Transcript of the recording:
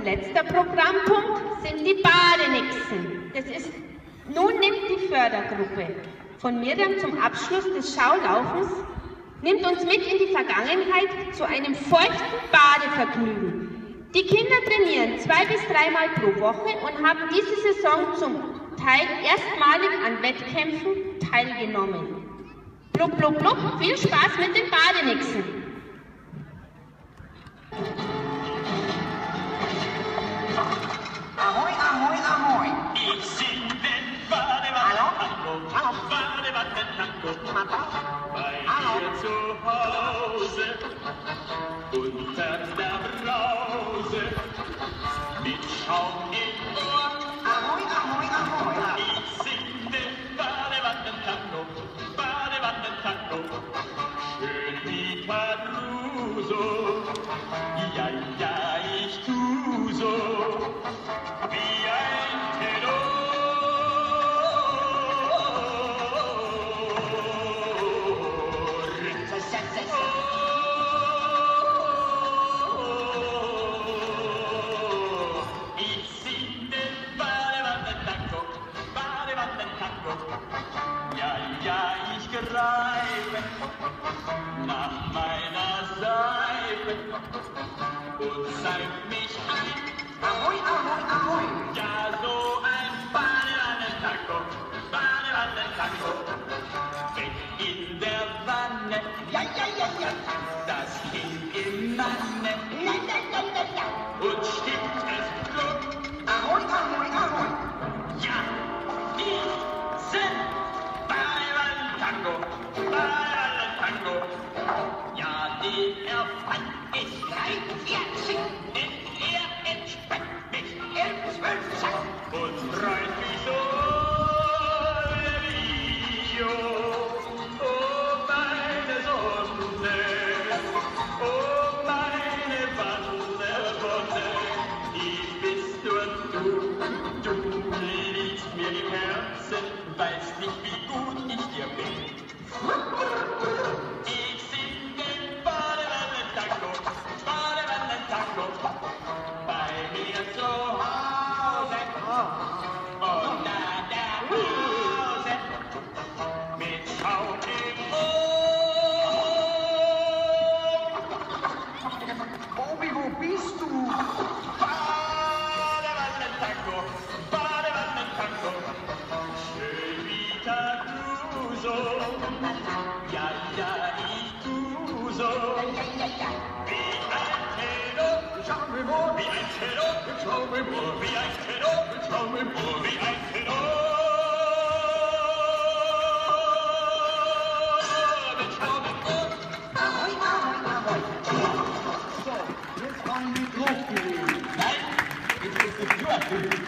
letzter Programmpunkt sind die Badenixen. Nun nimmt die Fördergruppe von Miriam zum Abschluss des Schaulaufens, nimmt uns mit in die Vergangenheit zu einem feuchten Badevergnügen. Die Kinder trainieren 2- bis 3-mal pro Woche und haben diese Saison zum Teil erstmalig an Wettkämpfen teilgenommen. Blub, blub, blub, viel Spaß mit den Badenixen! Ahoi, ahoi, ahoi! Ich sing den Badewanne-Tango, Badewanne-Tango, bei mir zu Hause, unter der Brause, mit Schaum im Ohr. Ahoi, ahoi, ahoi! Ich sing den Badewanne-Tango, Badewanne-Tango, schön wie Caruso, ja, ja, ich tu so. Wie ein Tenor. Ich sing den Badewanne-Tango, Badewanne-Tango. Ja, ja, ich greife nach meiner Seife und zeig mich ein. Ahoi, ahoi, ahoi! Ja, so ein Badewanne-Tango, Badewanne-Tango, weg in der Wanne, Ja, ja, ja, ja! das Kind im Manne, La, la, la, la, la! und stimmt es klug, Ahoi, ahoi, ahoi! ja, diesen Badewanne-Tango, Badewanne-Tango, ja, den erfand ich Drei, vier, schick! denn er entspannt mich 11, 12, zack! und freut mich so, Rio, oh meine Sonne, oh meine Wanderwonne, ich bist nur du liegst mir im Herzen, weißt nicht, wie gut ich dir bin. Ich sing den Badewanne-Tango, Badewanne-Tango, bei mir zu Hause, unter der Hause, mit Schaum im Ohr. Bobby, wo bist du? Badewanne-Tango, Badewanne-Tango, schön wie Caruso, ja, ja, ich tu so, wie ein Tenor, Schau mir mal! wie ein Tenor, Schau mir mal! wie ein Tenor, Schau mir mal! wie ein Tenor, mit Schaum im Ohr. Ahoi, ahoi, ahoi! So, jetzt waren wir drauf gewesen. Nein, Jetzt ist es durch.